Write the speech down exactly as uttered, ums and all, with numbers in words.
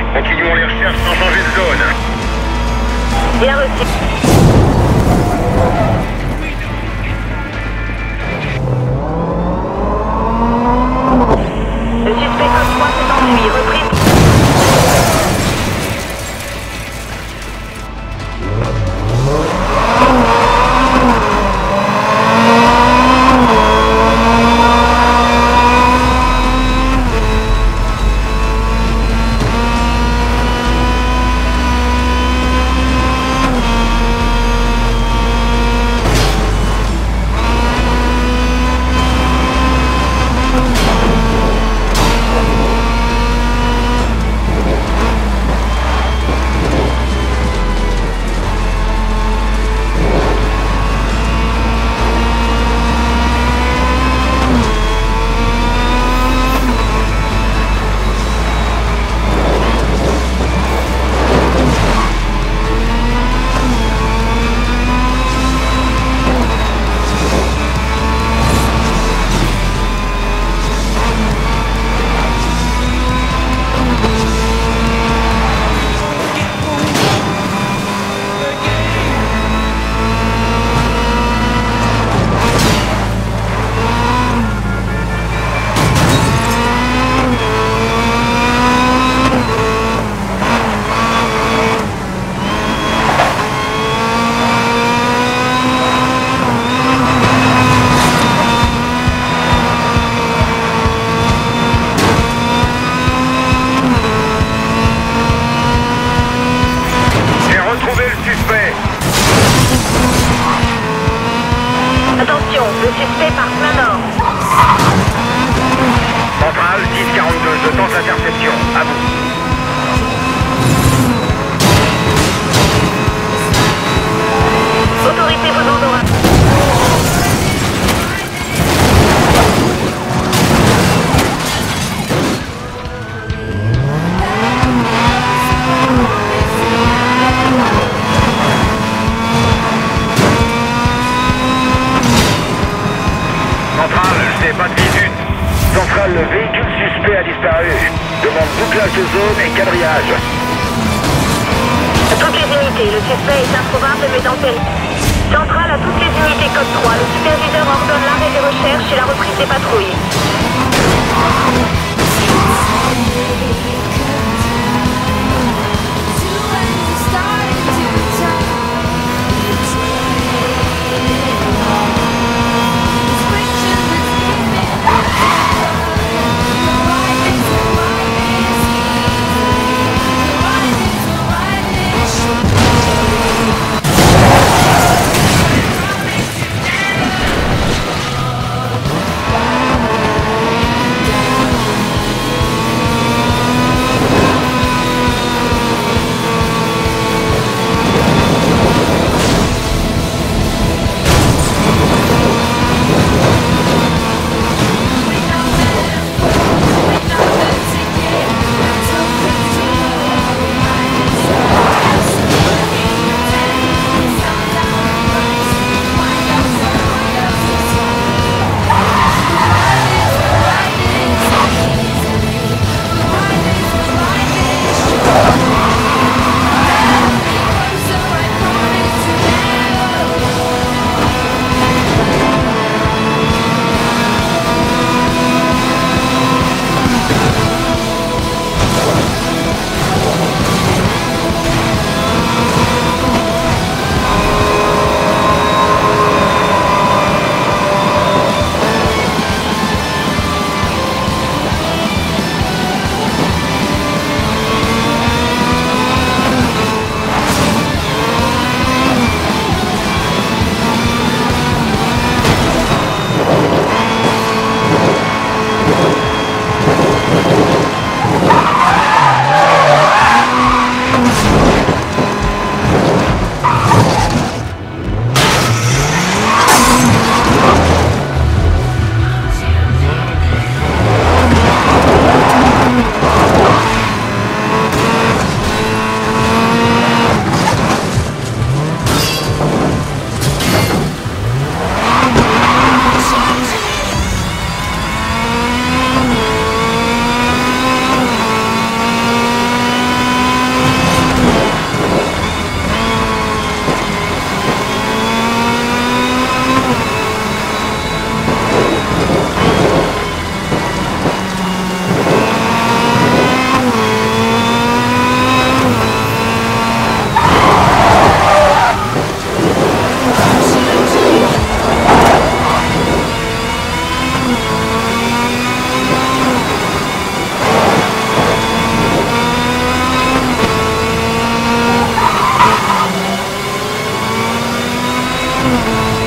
Continuons les recherches sans changer de zone. Bien reçu. Le suspect code trois s'est enfui. Reprise. Attention, le suspect part plein nord. Centrale dix quarante-deux, je tente l'interception. À vous. Autorisez vos endroits. Centrale, je n'ai pas de visu. Centrale, le véhicule suspect a disparu. Demande bouclage de zone et quadrillage. À toutes les unités, le suspect est improbable mais dans tel. Centrale à toutes les unités code trois. Le superviseur ordonne l'arrêt des recherches et la reprise des patrouilles. Roger.